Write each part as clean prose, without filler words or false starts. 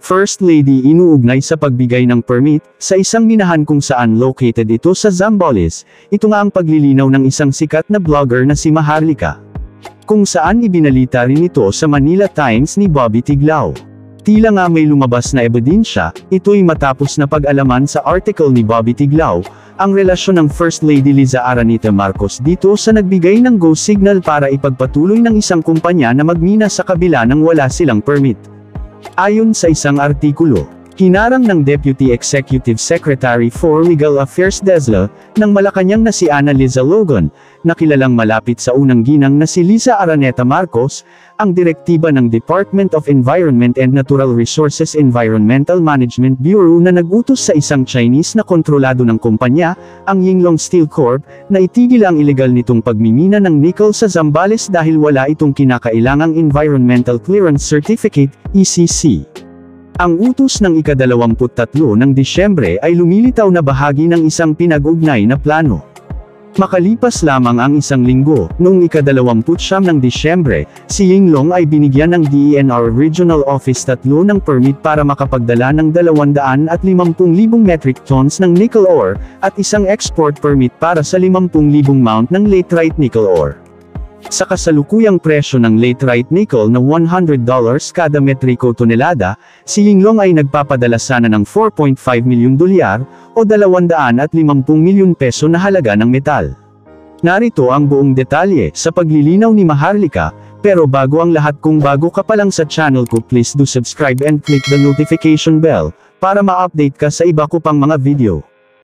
First Lady inuugnay sa pagbigay ng permit sa isang minahan kung saan located ito sa Zambales. Ito nga ang paglilinaw ng isang sikat na vlogger na si Maharlika, kung saan ibinalita rin ito sa Manila Times ni Bobby Tiglao. Tila nga may lumabas na ebidensya, ito'y matapos na pag-alaman sa article ni Bobby Tiglao, ang relasyon ng First Lady Liza Araneta-Marcos dito sa nagbigay ng go signal para ipagpatuloy ng isang kumpanya na magmina sa kabila ng wala silang permit. Ayon sa isang artikulo, hinarang ng Deputy Executive Secretary for Legal Affairs DESLA, ng Malacanang na si Liza Logan, na kilalang malapit sa unang ginang na si Liza Araneta-Marcos, ang direktiba ng Department of Environment and Natural Resources Environmental Management Bureau na nagutos sa isang Chinese na kontrolado ng kumpanya, ang Yinglong Steel Corp, na itigil ang ilegal nitong pagmimina ng nickel sa Zambales dahil wala itong kinakailangang Environmental Clearance Certificate, ECC. Ang utos ng ika-23 ng Disyembre ay lumilitaw na bahagi ng isang pinag-ugnay na plano. Makalipas lamang ang isang linggo, noong ika-29 ng Disyembre, si Yinglong ay binigyan ng DENR Regional Office 3 ng permit para makapagdala ng 250,000 metric tons ng nickel ore, at isang export permit para sa 50,000 mount ng laterite nickel ore. Sa kasalukuyang presyo ng laterite nickel na $100 kada metriko tonelada, si Yinglong ay nagpapadala sana ng $4.5 milyon o 250 milyon peso na halaga ng metal. Narito ang buong detalye sa paglilinaw ni Maharlika, pero bago ang lahat, kung bago ka pa lang sa channel ko, please do subscribe and click the notification bell para ma-update ka sa iba ko pang mga video.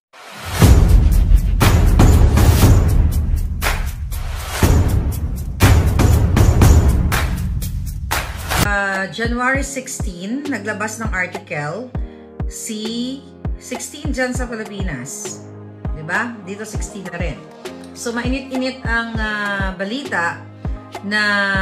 January 16, naglabas ng article si 16 dyan sa Pilipinas. Diba? Dito 16 na rin. So, mainit-init ang balita na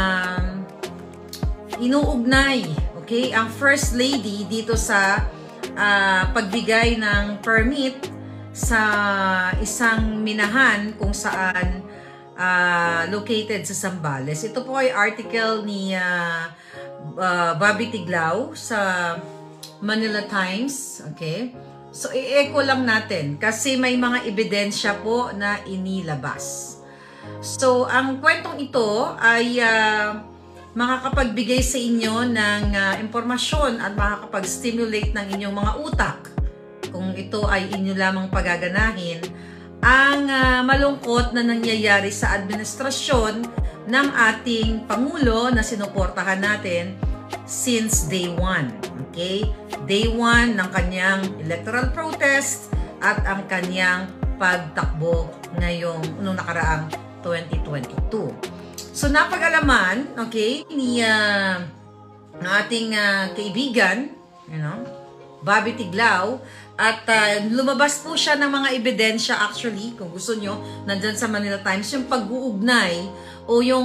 inuugnay, okay, ang First Lady dito sa pagbigay ng permit sa isang minahan kung saan located sa Zambales. Ito po ay article ni Bobby Tiglao sa Manila Times, okay? So, i-echo lang natin kasi may mga ebidensya po na inilabas. So, ang kwentong ito ay makakapagbigay sa inyo ng impormasyon at makakapag-stimulate ng inyong mga utak, kung ito ay inyo lamang pagaganahin, ang malungkot na nangyayari sa administrasyon ng ating Pangulo na sinuportahan natin since day 1. Okay? Day 1 ng kanyang electoral protest at ang kanyang pagtakbo nung nakaraang 2022. So, napag-alaman, okay, ni ating kaibigan, Bobby Tiglao, at lumabas po siya ng mga ebidensya actually, kung gusto nyo, nandyan sa Manila Times, yung pag-uugnay o yung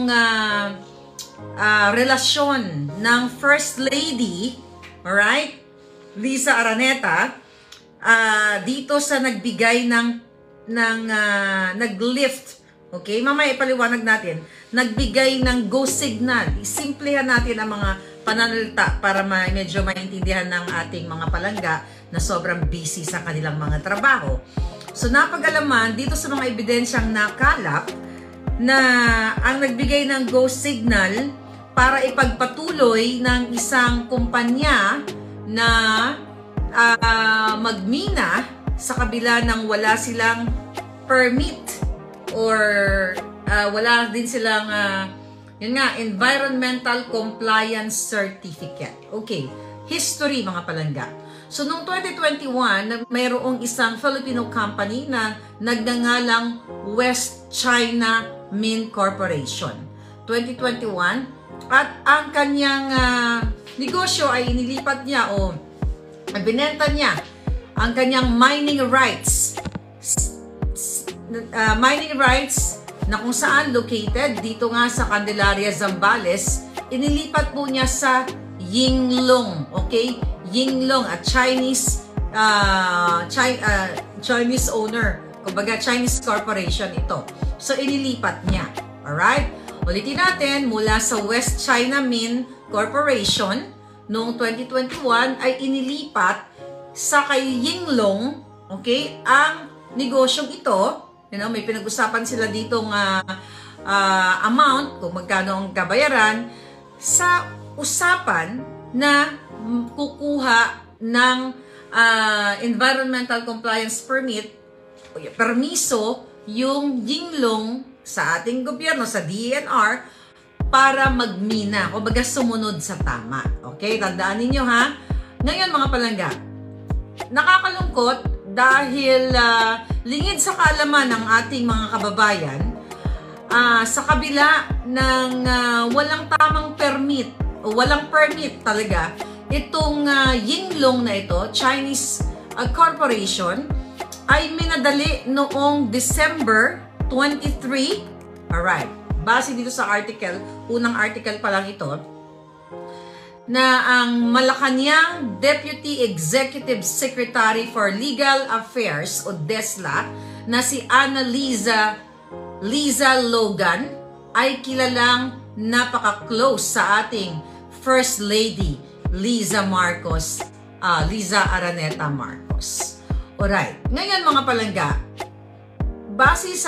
relasyon ng First Lady, alright, Liza Araneta, dito sa nagbigay ng nag-lift, okay, mamaya ipaliwanag natin, nagbigay ng go signal. Isimplehan natin ang mga pananalita para medyo maintindihan ng ating mga palangga na sobrang busy sa kanilang mga trabaho. So, napag-alaman dito sa mga ebidensyang nakalap na ang nagbigay ng go signal para ipagpatuloy ng isang kumpanya na magmina sa kabila ng wala silang permit or wala din silang yun nga, Environmental Compliance Certificate. Okay, history mga palangga. So, noong 2021, mayroong isang Filipino company na nagngangalang West China Min Corporation. 2021, at ang kanyang negosyo ay inilipat niya o binenta niya ang kanyang mining rights. Mining rights na kung saan located dito nga sa Candelaria, Zambales, inilipat po niya sa Yinglong, okay? Yinglong, at Chinese Chinese owner, kumbaga Chinese corporation ito. So inilipat niya. Alright? Ulitin natin, mula sa West China Min Corporation, noong 2021 ay inilipat sa kay Yinglong, okay, ang negosyong ito. May pinag-usapan sila ditong amount, kung magkano ang kabayaran, sa usapan na kukuha ng environmental compliance permiso yung Yinglong sa ating gobyerno, sa DENR, para magmina, o baga sumunod sa tama. Okay, tandaan ninyo ha. Ngayon mga palangga, nakakalungkot dahil lingid sa kaalaman ng ating mga kababayan, sa kabila ng walang tamang permit, o walang permit talaga, itong Yinglong na ito, Chinese corporation, ay minadali noong December 23. Alright, base dito sa article, unang article pa lang ito, na ang Malacanang Deputy Executive Secretary for Legal Affairs o DESLA na si Liza Logan ay kilalang napaka-close sa ating First Lady Liza Araneta-Marcos. Alright, ngayon mga palangga, base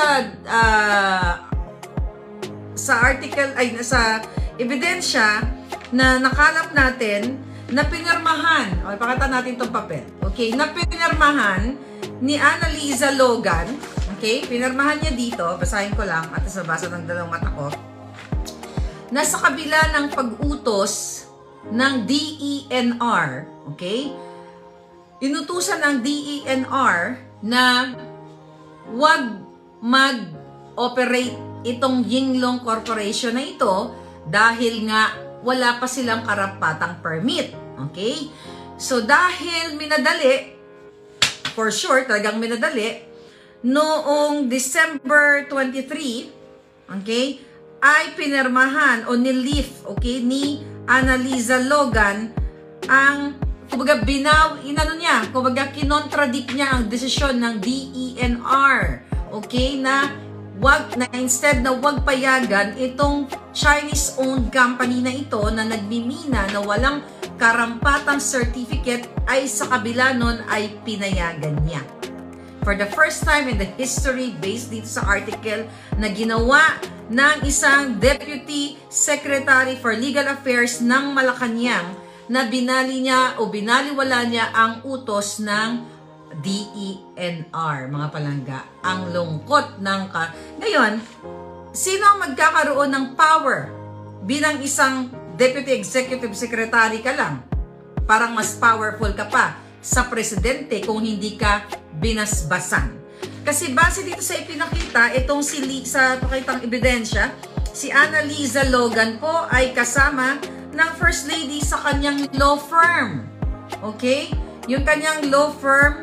sa article, ay sa ebidensya na nakalap natin, na pinirmahan, o ipakita natin itong papel, okay, na pinirmahan ni Liza Logan, okay, pinirmahan niya dito, basahin ko lang at nabasa ng dalawang mata ko, na sa kabila ng pag-utos ng DENR, okay, inutusan ng DENR na wag mag-operate itong Yinglong Corporation na ito dahil nga wala pa silang karapatang permit. Okay? So dahil minadali, for sure, talagang minadali, noong December 23, okay, ay pinirmahan o nilift, okay, ni Liza Logan ang kumbaga kumbaga kinontradict niya ang desisyon ng DENR, okay, na instead na wag payagan itong Chinese-owned company na ito na nagmimina na walang karampatang certificate, ay sa kabila nun ay pinayagan niya. For the first time in the history, based dito sa article, na ginawa ng isang Deputy Secretary for Legal Affairs ng Malacanang, na binaliwala niya ang utos ng DENR, mga palangga. Ang lungkot ng Ngayon, sino ang magkakaroon ng power bilang isang Deputy Executive Secretary ka lang? Parang mas powerful ka pa sa presidente kung hindi ka binasbasan. Kasi base dito sa ipinakita, itong sa pakitang ebidensya, si Liza Logan po ay kasama ng First Lady sa kanyang law firm. Okay? Yung kanyang law firm,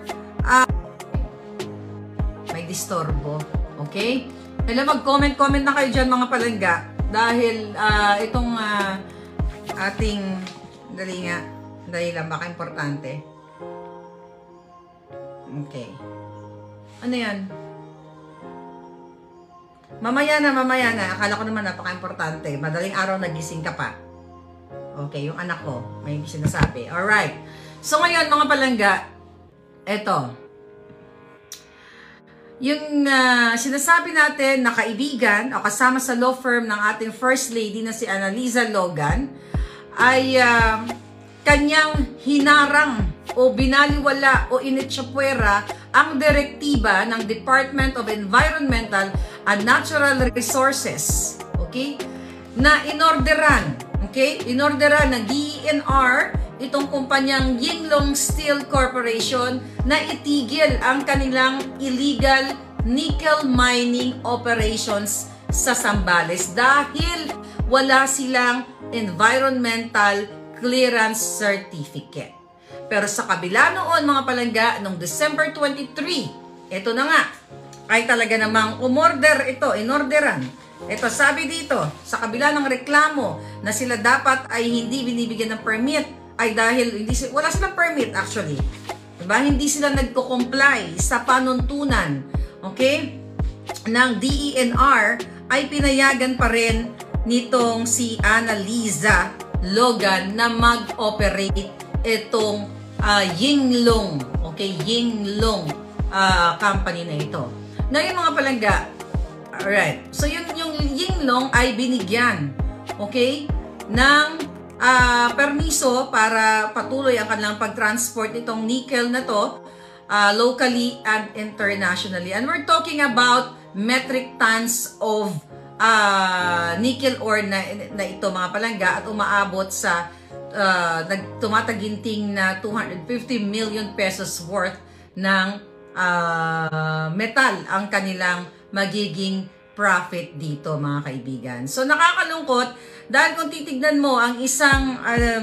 may disturbo. Okay? Mag-comment na kayo dyan mga palangga. Dahil itong ating, dali lang, baka importante. Okay. Ano yan? Mamaya na. Akala ko naman napaka-importante. Madaling araw nagising ka pa. Okay, yung anak ko, may sinasabi. Alright. So ngayon, mga palangga, eto. Yung sinasabi natin na kaibigan o kasama sa law firm ng ating First Lady na si Liza Logan ay kanyang hinarang o binaliwala o initsapwera ang direktiba ng Department of Environmental and Natural Resources, okay, na inorderan ng DENR itong kumpanyang Yinglong Steel Corporation na itigil ang kanilang illegal nickel mining operations sa Zambales dahil wala silang environmental clearance certificate. Pero sa kabila noon, mga palangga, noong December 23, ito na nga, ay talaga namang inorderan. Ito, sabi dito, sa kabila ng reklamo na sila dapat ay hindi binibigyan ng permit, ay dahil wala silang permit actually. Diba? Hindi sila nagko-comply sa panuntunan, okay, ng DENR, ay pinayagan pa rin nitong si Liza Logan na mag-operate itong Yinglong, okay, Yinglong company na ito. Ngayon mga palangga, alright, so yung Yinglong ay binigyan, okay, ng permiso para patuloy ang kanilang pag-transport nitong nickel na to locally and internationally. And we're talking about metric tons of nickel ore na ito mga palangga, at umaabot sa tumataginting na 250 million pesos worth ng metal ang kanilang magiging profit dito mga kaibigan. So nakakalungkot dahil kung titignan mo ang isang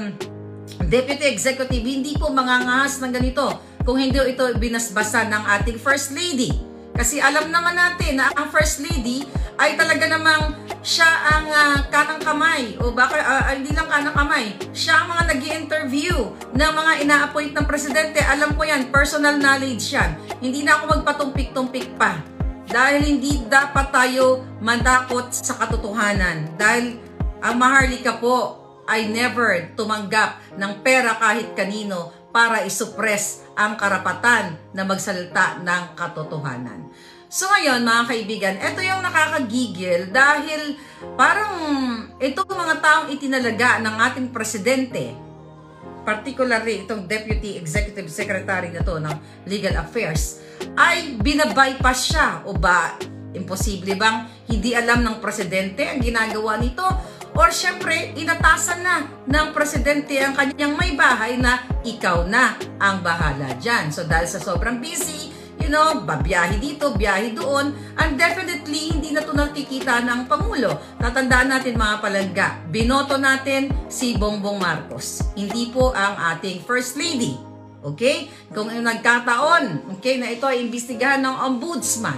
deputy executive, hindi po mangangahas ng ganito kung hindi ito binasbasa ng ating First Lady. Kasi alam naman natin na ang First Lady ay talaga namang siya ang kanang kamay, o baka hindi lang kanang kamay, siya ang mga nag-i-interview ng mga ina-appoint ng presidente. Alam ko yan, personal knowledge yan. Hindi na ako magpatumpik-tumpik pa. Dahil hindi dapat tayo mandakot sa katotohanan. Dahil ang Maharlika po ay never tumanggap ng pera kahit kanino para isuppress ang karapatan na magsalita ng katotohanan. So ngayon mga kaibigan, ito yung nakakagigil dahil parang itong mga taong itinalaga ng ating presidente, particularly itong Deputy Executive Secretary na to ng Legal Affairs, ay binabypass siya. O ba, imposible bang hindi alam ng presidente ang ginagawa nito? Or syempre, inatasan na ng presidente ang kanyang may bahay na ikaw na ang bahala dyan. So dahil sa sobrang busy, babiyahe dito, biyahe doon, and definitely hindi na ito nakikita ng Pangulo. Tatandaan natin mga palangga, binoto natin si Bongbong Marcos, hindi po ang ating First Lady. Okay? Kung nagkataon, okay, na ito ay imbestigahan ng Ombudsman,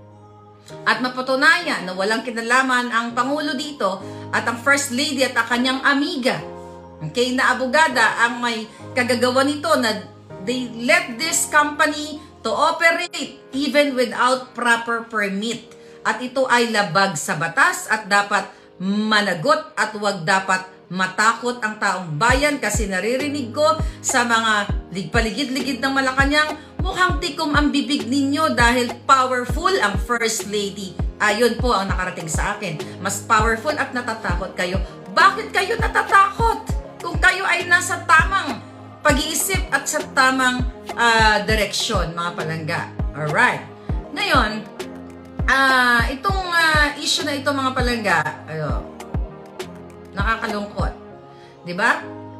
at mapatunayan na walang kinalaman ang Pangulo dito at ang First Lady at ang kanyang amiga, okay, na abogada ang may kagagawa nito, na they let this company to operate even without proper permit. At ito ay labag sa batas at dapat managot at huwag dapat matakot ang taong bayan, kasi naririnig ko sa mga paligid-ligid ng Malacanang, mukhang tikom ang bibig ninyo dahil powerful ang First Lady. Ayun po ang nakarating sa akin. Mas powerful at natatakot kayo. Bakit kayo natatakot? Kung kayo ay nasa tamang pag-iisip at sa tamang direksyon, mga palangga. Alright. Ngayon, itong issue na ito, mga palangga, nakakalungkot. Diba?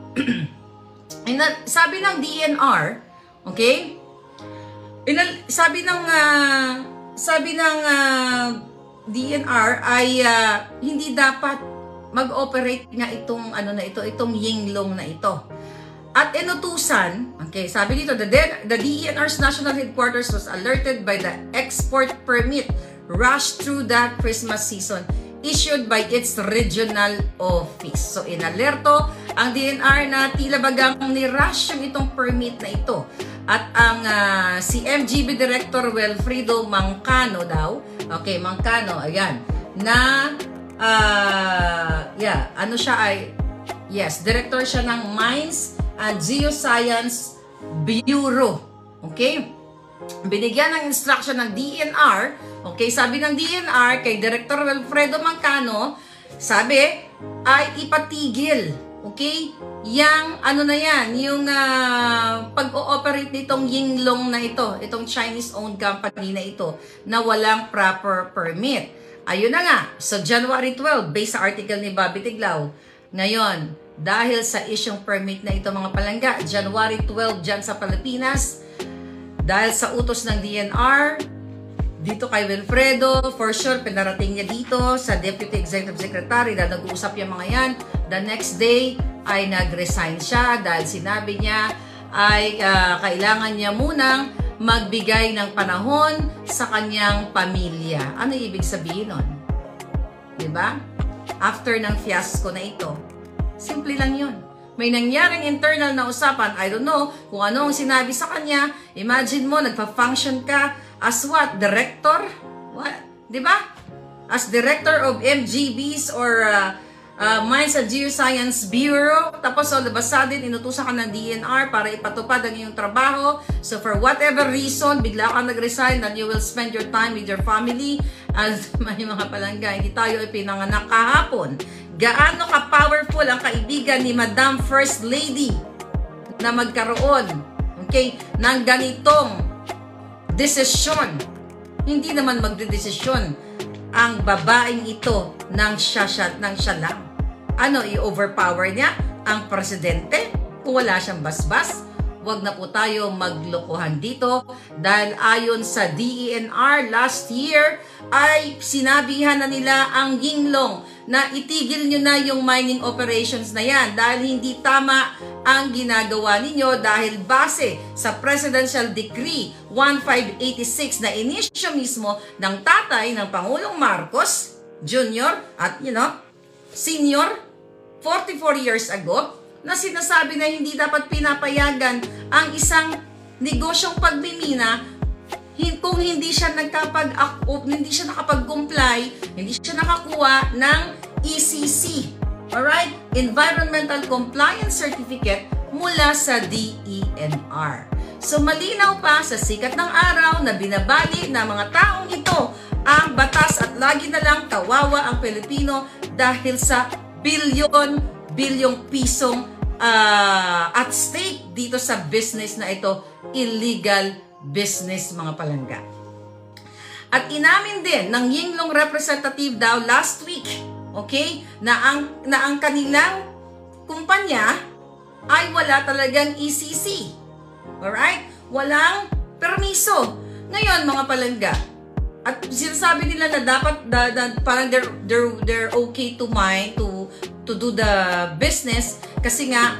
Sabi ng DNR, okay? Sabi ng DNR ay hindi dapat mag-operate nga itong itong Yinglong na ito. At inutusan, okay, sabi dito, the DENR's national headquarters was alerted by the export permit rush through the Christmas season issued by its regional office. So, inalerto ang DNR na tila bagang ni-rush yung itong permit na ito. At ang si MGB Director Wilfredo Mancano daw, okay, Mancano, ayan, na, Director siya ng Mines and Geoscience Bureau. Okay? Binigyan ng instruction ng DNR. Okay, sabi ng DNR kay Director Wilfredo Mancano, sabi ay ipatigil, okay, yung yung pag-ooperate nitong Yinglong na ito, itong Chinese-owned company na ito, na walang proper permit. Ayun na nga, so January 12, based sa article ni Bobby Tiglao, ngayon, dahil sa isyong permit na ito, mga palangga, January 12 dyan sa Pilipinas, dahil sa utos ng DNR, dito kay Wilfredo, for sure, pinarating niya dito sa Deputy Executive Secretary na nag-uusap yung mga yan. The next day ay nag-resign siya dahil sinabi niya ay kailangan niya munang magbigay ng panahon sa kanyang pamilya. Ano ibig sabihin nun? Diba? After ng fiasco na ito. Simple lang yun. May nangyaring internal na usapan. I don't know kung ano ang sinabi sa kanya. Imagine mo, nagpa-function ka as what? Director? What? Diba? As director of MGBs or Mines and Geoscience Bureau. Tapos all of a sudden, inutusan ka ng DNR para ipatupad ang iyong trabaho. So for whatever reason, bigla ka nag-resign, then you will spend your time with your family. As may mga palangga, hindi tayo ipinanganak kahapon. Gaano ka-powerful ang kaibigan ni Madam First Lady na magkaroon, okay, ng ganitong desisyon. Hindi naman magdedesisyon ang babaeng ito ng siya lang. Ano, i-overpower niya ang presidente? Kung wala siyang basbas, wag na po tayo maglokohan dito dahil ayon sa DENR last year ay sinabihan na nila ang Yinglong na itigil nyo na yung mining operations na yan dahil hindi tama ang ginagawa ninyo dahil base sa Presidential Decree 1586 na inisyo mismo ng tatay ng Pangulong Marcos Jr. at Senior 44 years ago na sinasabi na hindi dapat pinapayagan ang isang negosyong pagmimina kung hindi siya nakapag-comply, hindi siya nakakuha ng ECC, alright? Environmental Compliance Certificate mula sa DENR. So malinaw pa sa sikat ng araw na binabali ng mga taong ito ang batas at lagi na lang kawawa ang Pilipino dahil sa bilyong pisong at stake dito sa business na ito, illegal business mga palangga. At inamin din ng Yinglong representative daw last week, okay, na ang kanilang kumpanya ay wala talagang ECC. Alright? Walang permiso. Ngayon mga palangga, at sinasabi nila na dapat parang they're okay to mine to do the business kasi nga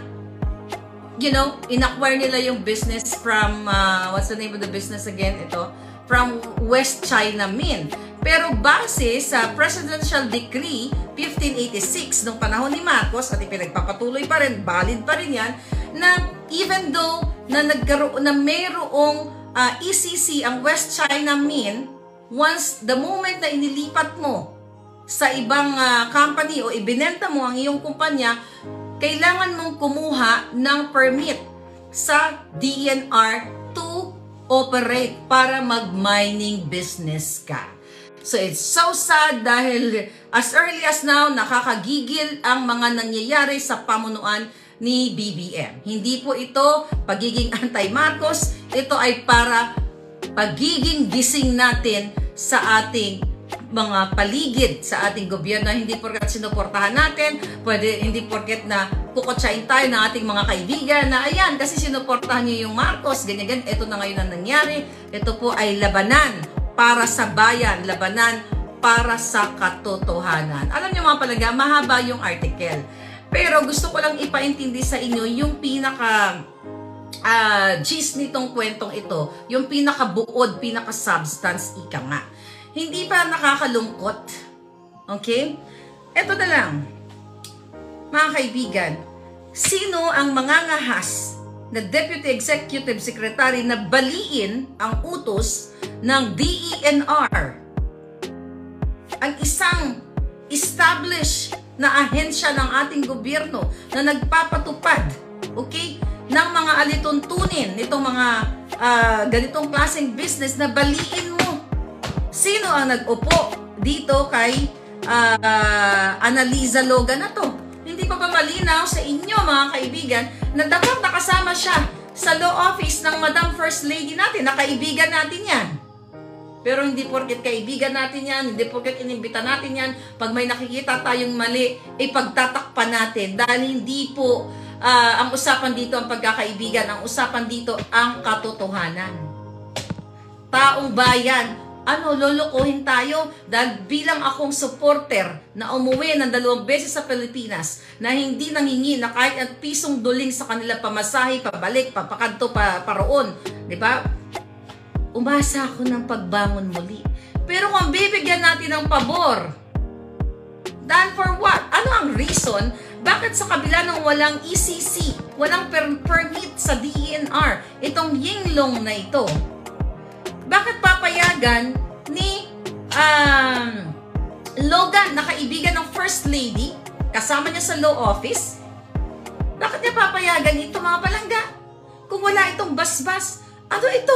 inacquire nila yung business from what's the name of the business again? Ito, from West China Min. Pero base sa Presidential Decree 1586 nung panahon ni Marcos at ipinagpapatuloy pa rin, valid pa rin yan, na even though na nagkaroon na mayroong ECC ang West China Min, once the moment na inilipat mo sa ibang company o ibinenta mo ang iyong kumpanya, kailangan mong kumuha ng permit sa DENR to operate para mag-mining business ka. So it's so sad dahil as early as now, nakakagigil ang mga nangyayari sa pamunuan ni BBM. Hindi po ito pagiging anti-Marcos, ito ay para pagiging gising natin sa ating mga paligid sa ating gobyerno. Hindi porket sinuportahan natin, hindi porket na kukotsain tayo ng ating mga kaibigan na ayan, kasi sinuportahan niyo yung Marcos, ganyan, ito na ngayon ang nangyari. Ito po ay labanan para sa bayan, labanan para sa katotohanan. Alam niyo mga palangga, mahaba yung article. Pero gusto ko lang ipaintindi sa inyo yung pinaka gist nitong kwentong ito, yung pinaka-buod, pinaka-substance, ika nga. Hindi pa nakakalungkot? Okay? Ito na lang. Mga kaibigan, sino ang mangangahas na Deputy Executive Secretary na baliin ang utos ng DENR? Ang isang established na ahensya ng ating gobyerno na nagpapatupad, okay, ng mga alituntunin nitong mga ganitong klaseng business na baliin mo. Sino ang nag-upo dito kay Liza na to? Hindi pa ba malinaw sa inyo mga kaibigan na dapat nakasama siya sa law office ng Madam First Lady natin, na kaibigan natin yan. Pero hindi porket kaibigan natin yan, hindi porket inimbita natin yan, pag may nakikita tayong mali, pagtatakpan natin. Dahil hindi po ang usapan dito ang pagkakaibigan, ang usapan dito ang katotohanan. Taong bayan, lolokohin tayo dahil bilang akong supporter na umuwi ng 2 beses sa Pilipinas na hindi nangingi na kahit at pisong duling sa kanila pamasahe, pabalik, papakanto, paroon, di ba? Umasa ako ng pagbangon muli. Pero kung bibigyan natin ng pabor, dahil for what? Ano ang reason? Bakit sa kabila ng walang ECC, walang permit sa DENR, itong Yinglong na ito, bakit papayagan ni Logan na kaibigan ng First Lady Kasama niya sa law office? Bakit niya papayagan ito, mga palangga? Kung wala itong basbas, ano ito?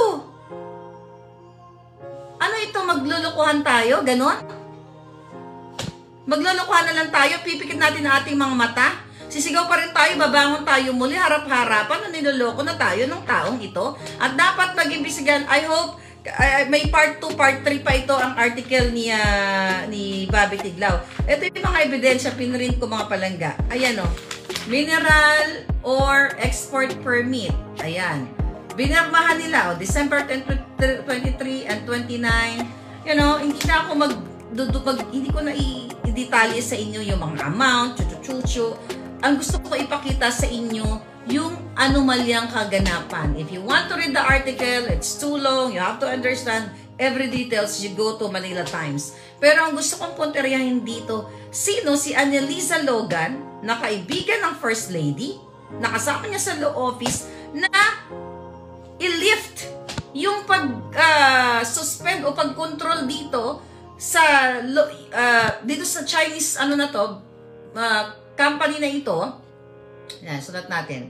Ano ito, maglulukuhan tayo? Ganon? Maglulukuhan na lang tayo, pipikit natin ang ating mga mata, sisigaw pa rin tayo, babangon tayo muli, harap-harapan, na niloloko na tayo ng taong ito. At dapat mag-imbisigan, I hope, may part 2, part 3 pa ito ang article ni Bobby Tiglaw. Ito yung mga ebidensya, pinrint ko mga palangga. Ayan o, mineral or export permit. Ayan. Binirmahan nila, December 23 and 29. You know, hindi na ako hindi ko na i-detalye sa inyo yung mga amount, chuchu-chuchu. Ang gusto ko ipakita sa inyo, yung anomalyang kaganapan. If you want to read the article, it's too long, you have to understand every details, you go to Manila Times. Pero ang gusto kong punteriyahin dito, sino si Liza Logan, na kaibigan ng First Lady, nakasama niya sa law office, na i-lift yung pag-suspend o pag-control dito sa Chinese company na ito. Yan, sulat natin.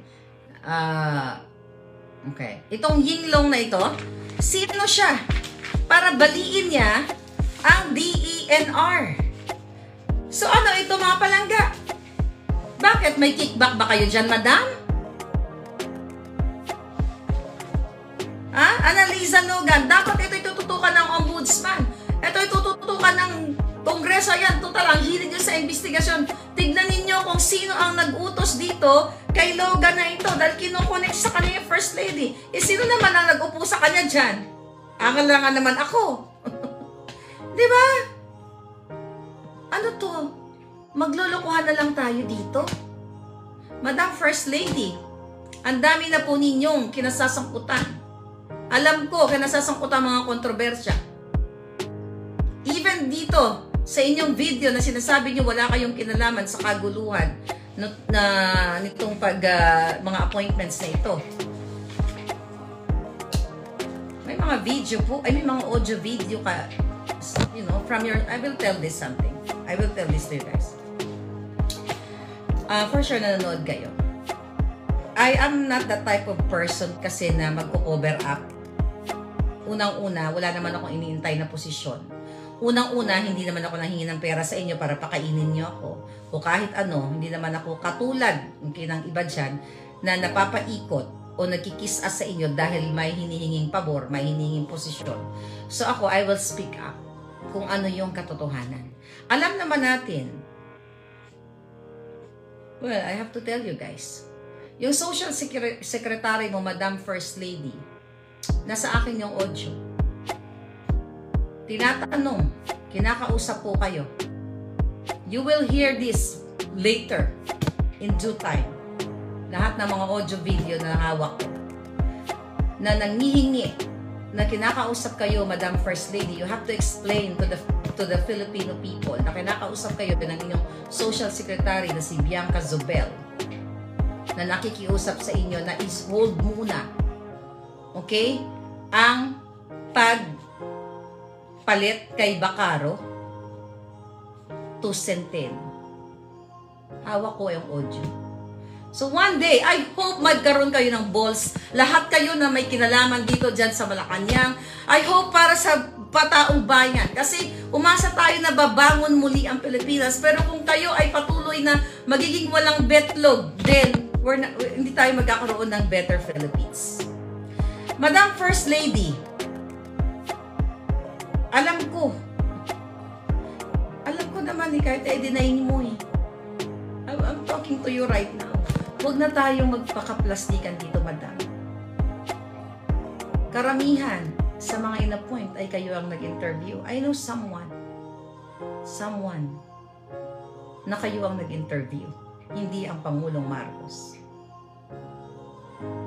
Okay. Itong Yinglong na ito, sino siya? Para baliin niya ang DENR. So ano ito, mga palangga? Bakit? May kickback ba kayo dyan, madam? Liza Logan, dapat ito itututukan ng ombudsman. Ito itututukan ng Kongreso. Yan, total, ang hilig nyo sa investigasyon. Tignan ninyo kung sino ang nag-utos dito kay Logan na ito dahil kinoconnect sa kanya yung First Lady. Sino naman ang nag-upo sa kanya dyan? Akala naman ako. Diba? Ano to? Maglulukuhan na lang tayo dito? Madam First Lady, ang dami na po ninyong kinasasangkutan. Alam ko, kinasasangkutan mga kontrobersya. Even dito, sa inyong video na sinasabi niyo wala kayong kinalaman sa kaguluhan nitong mga appointments na ito. May mga video po, may mga audio video ka, you know, from your, I will tell this something. I will tell this to you guys. For sure nanonood kayo. I am not the type of person kasi na mag-cover up. Unang-una, wala naman akong iniintay na posisyon. Unang-una, hindi naman ako nanghingi ng pera sa inyo para pakainin niyo ako. O kahit ano, hindi naman ako katulad ng iba dyan na napapaikot o nagkikis-as sa inyo dahil may hinihinging pabor, may hinihinging posisyon. So ako, I will speak up kung ano yung katotohanan. Alam naman natin, well, I have to tell you guys, yung social secretary mo, Madam First Lady, nasa akin yung audio. Tinatanong, kinakausap po kayo. You will hear this later, in due time. Lahat ng mga audio video na hawak ko, na nangihingi, na kinakausap kayo, Madam First Lady, you have to explain to the Filipino people na kinakausap kayo ng inyong social secretary na si Bianca Zobel, na nakikiusap sa inyo na is hold muna, okay, ang pagpalit kay Bacaro to Centeno. Hawak ko yung audio. So one day, I hope magkaroon kayo ng balls. Lahat kayo na may kinalaman dito dyan sa Malacanang. I hope para sa pataong bayan. Kasi umasa tayo na babangon muli ang Pilipinas. Pero kung kayo ay patuloy na magiging walang betlog, then hindi tayo magkakaroon ng better Philippines. Madam First Lady, alam ko naman kahit i-deny mo eh. I'm talking to you right now. Huwag na tayong magpaka-plastikan dito, madam. Karamihan sa mga in-appoint ay kayo ang nag-interview. I know someone na kayo ang nag-interview, hindi ang Pangulong Marcos.